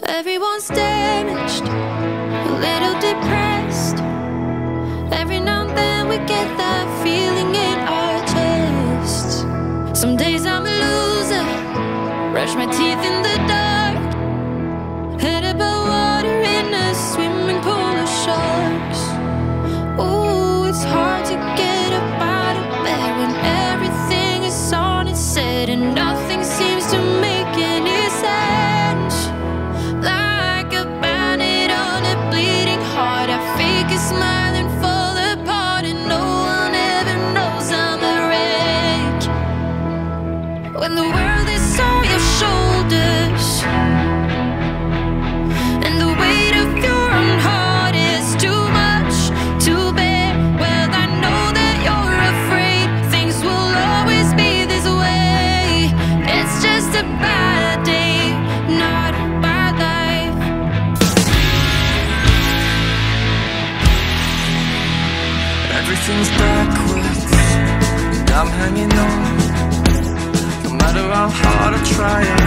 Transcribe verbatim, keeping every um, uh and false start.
Everyone's damaged, a little depressed. Every now and then we get that feeling in our chests. Some days I'm a loser, brush my teeth in the dark, head above water in a swimming pool of sharks. Ooh, it's hard to get up out of bed when everything is on its head and nothing seems to make any sense. Like a bandit on a bleeding heart, I fake a smile and fall apart, and no one ever knows I'm a wreck. When the world is on your shoulders and the weight of your own heart is too much to bear, well, I know that you're afraid things will always be this way. It's just a bad day, not a bad life. Everything's backwards and I'm hanging on. No matter how hard I try,